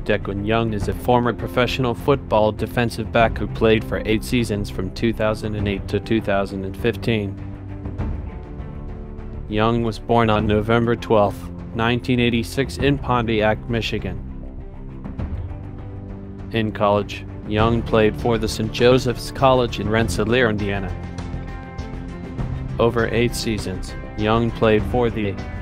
DeQwan Young is a former professional football defensive back who played for 8 seasons from 2008 to 2015. Young was born on November 12, 1986 in Pontiac, Michigan. In college, Young played for the St. Joseph's College in Rensselaer, Indiana. Over 8 seasons, Young played for the